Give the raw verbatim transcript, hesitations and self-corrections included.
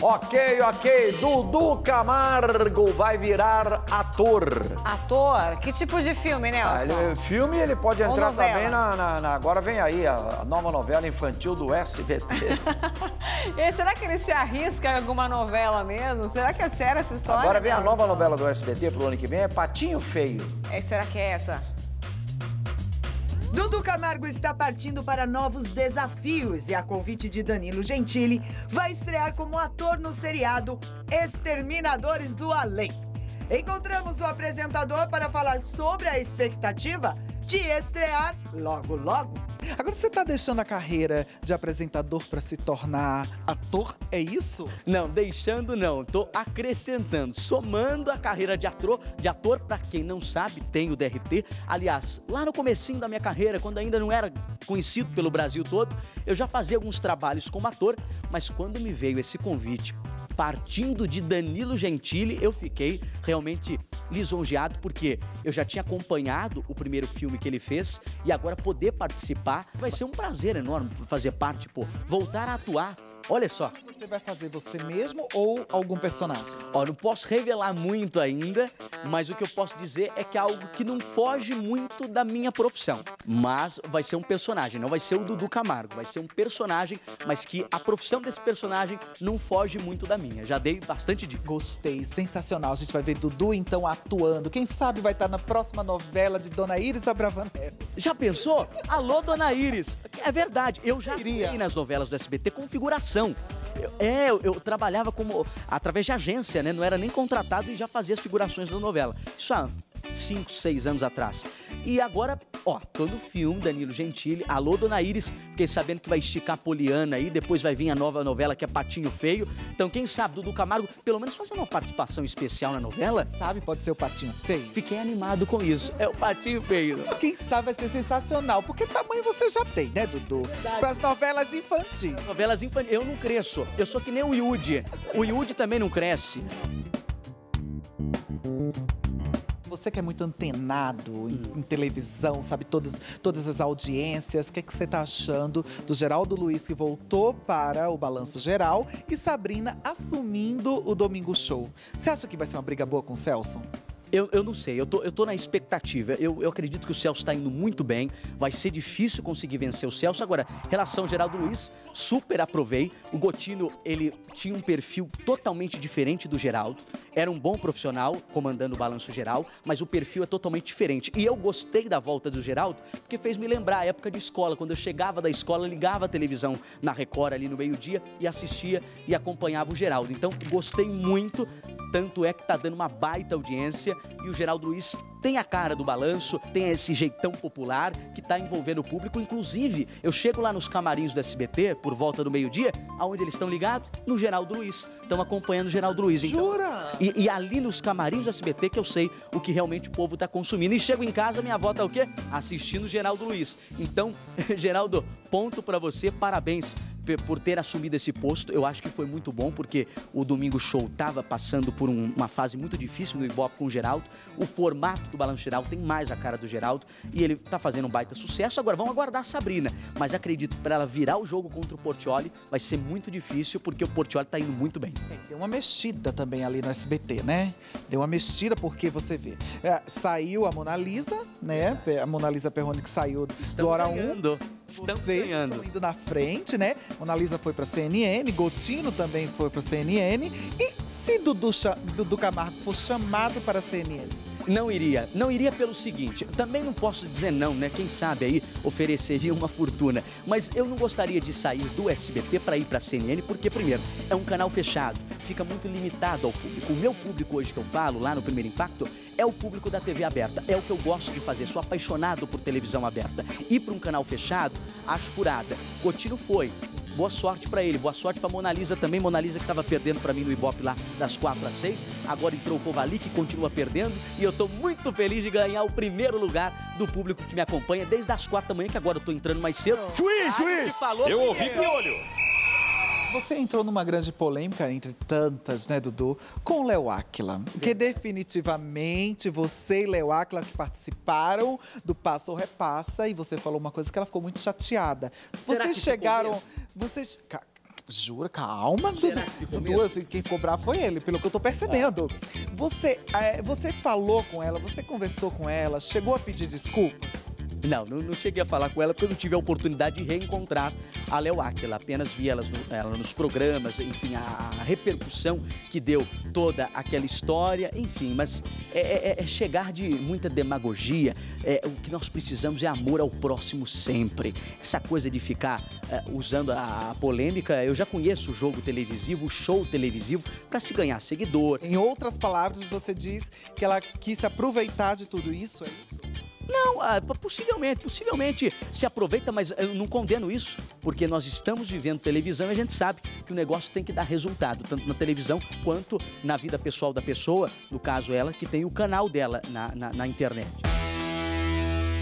Ok, ok. Dudu Camargo vai virar ator. Ator? Que tipo de filme, Nelson? Ah, ele, filme ele pode Ou entrar novela? também na, na, na... Agora vem aí a, a nova novela infantil do S B T. E será que ele se arrisca em alguma novela mesmo? Será que é séria essa história? Agora vem a Nelson? nova novela do S B T pro ano que vem, é Patinho Feio. É, será que é essa? Dudu Camargo está partindo para novos desafios e, a convite de Danilo Gentili, vai estrear como ator no seriado Exterminadores do Além. Encontramos o apresentador para falar sobre a expectativa de estrear logo, logo. Agora você tá deixando a carreira de apresentador para se tornar ator, é isso? Não, deixando não, tô acrescentando, somando a carreira de ator, de ator, para quem não sabe, tem o D R T. Aliás, lá no comecinho da minha carreira, quando ainda não era conhecido pelo Brasil todo, eu já fazia alguns trabalhos como ator, mas quando me veio esse convite, partindo de Danilo Gentili, eu fiquei realmente lisonjeado, porque eu já tinha acompanhado o primeiro filme que ele fez e agora poder participar vai ser um prazer enorme fazer parte, pô, voltar a atuar. Olha só. Você vai fazer você mesmo ou algum personagem? Ó, não posso revelar muito ainda, mas o que eu posso dizer é que é algo que não foge muito da minha profissão. Mas vai ser um personagem, não vai ser o Dudu Camargo, vai ser um personagem, mas que a profissão desse personagem não foge muito da minha. Já dei bastante dica. Gostei, sensacional. A gente vai ver Dudu, então, atuando. Quem sabe vai estar na próxima novela de Dona Iris Abravanel. Já pensou? Alô, Dona Iris. É verdade, eu já Iria. vi nas novelas do S B T configuração. Eu, é, eu, eu trabalhava como através de agência, né? Não era nem contratado e já fazia as figurações da novela. Isso há cinco, seis anos atrás. E agora, ó, tô no filme, Danilo Gentili, Alô, Dona Iris. Fiquei sabendo que vai esticar a Poliana aí, depois vai vir a nova novela que é Patinho Feio. Então, quem sabe, Dudu Camargo, pelo menos fazendo uma participação especial na novela? Sabe, pode ser o Patinho Feio. Fiquei animado com isso. É o Patinho Feio. Quem sabe vai ser sensacional, porque tamanho você já tem, né, Dudu? Para as novelas infantis. Novelas infantis, eu não cresço. Eu sou que nem o Yudi. O Yudi também não cresce. Você que é muito antenado em, em televisão, sabe todas, todas as audiências, o que, é que você tá achando do Geraldo Luiz, que voltou para o Balanço Geral, e Sabrina assumindo o Domingo Show? Você acha que vai ser uma briga boa com o Celso? Eu, eu não sei, eu tô, eu tô na expectativa. Eu, eu acredito que o Celso está indo muito bem. Vai ser difícil conseguir vencer o Celso. Agora, relação Geraldo Luiz, super aprovei. O Gotino, ele tinha um perfil totalmente diferente do Geraldo. Era um bom profissional, comandando o Balanço Geral, mas o perfil é totalmente diferente. E eu gostei da volta do Geraldo, porque fez me lembrar a época de escola. Quando eu chegava da escola, ligava a televisão na Record ali no meio-dia e assistia e acompanhava o Geraldo. Então, gostei muito. Tanto é que tá dando uma baita audiência. E o Geraldo Luiz tem a cara do Balanço, tem esse jeitão popular que tá envolvendo o público. Inclusive, eu chego lá nos camarins do S B T, por volta do meio-dia, aonde eles estão ligados? No Geraldo Luiz. Estão acompanhando o Geraldo Luiz. Então, Jura? E, e ali nos camarins do S B T que eu sei o que realmente o povo tá consumindo. E chego em casa, minha avó tá o quê? Assistindo o Geraldo Luiz. Então, Geraldo, ponto pra você, parabéns por ter assumido esse posto. Eu acho que foi muito bom, porque o Domingo Show estava passando por um, uma fase muito difícil no Ibope com o Geraldo. O formato do Balanço Geral tem mais a cara do Geraldo e ele tá fazendo um baita sucesso. Agora vamos aguardar a Sabrina, mas acredito que para ela virar o jogo contra o Portiolli vai ser muito difícil, porque o Portiolli tá indo muito bem. É, deu uma mexida também ali no S B T, né? Deu uma mexida porque você vê, é, saiu a Mona Lisa, né? A Mona Lisa Perrone, que saiu do Hora um. Estamos Vocês ganhando. estão indo na frente, né? Mona Lisa foi pra C N N, Gotino também foi pra C N N. E se Dudu, Dudu Camargo for chamado para a C N N? Não iria, não iria pelo seguinte, também não posso dizer não, né? Quem sabe aí ofereceria uma fortuna, mas eu não gostaria de sair do S B T para ir para a C N N, porque primeiro, é um canal fechado, fica muito limitado ao público. O meu público hoje que eu falo, lá no Primeiro Impacto, é o público da T V aberta, é o que eu gosto de fazer, sou apaixonado por televisão aberta. Ir para um canal fechado, acho furada. Gotino foi. Boa sorte pra ele, boa sorte pra Mona Lisa também. Mona Lisa que tava perdendo pra mim no Ibope lá das quatro às seis. Agora entrou o Covali, que continua perdendo. E eu tô muito feliz de ganhar o primeiro lugar do público que me acompanha desde as quatro da manhã, que agora eu tô entrando mais cedo. Juiz, juiz! Eu ouvi piolho! Você entrou numa grande polêmica, entre tantas, né, Dudu, com o Léo Áquila. Porque definitivamente você e Léo Áquila que participaram do Passa ou Repassa, e você falou uma coisa que ela ficou muito chateada. Será Vocês que chegaram... ficou Vocês... Jura? Calma, Será Dudu. que ficou Dudu, mesmo? assim, quem ficou bravo foi ele, pelo que eu tô percebendo. Você, é, você falou com ela, você conversou com ela, chegou a pedir desculpa? Não, não, não cheguei a falar com ela porque eu não tive a oportunidade de reencontrar a Léo Áquila. Apenas vi elas no, ela nos programas, enfim, a, a repercussão que deu toda aquela história, enfim. Mas é, é, é chegar de muita demagogia. É, o que nós precisamos é amor ao próximo sempre. Essa coisa de ficar é, usando a, a polêmica, eu já conheço o jogo televisivo, o show televisivo, para se ganhar seguidor. Em outras palavras, você diz que ela quis se aproveitar de tudo isso, é isso? Não, ah, possivelmente, possivelmente se aproveita, mas eu não condeno isso, porque nós estamos vivendo televisão e a gente sabe que o negócio tem que dar resultado, tanto na televisão quanto na vida pessoal da pessoa, no caso ela, que tem o canal dela na, na, na internet.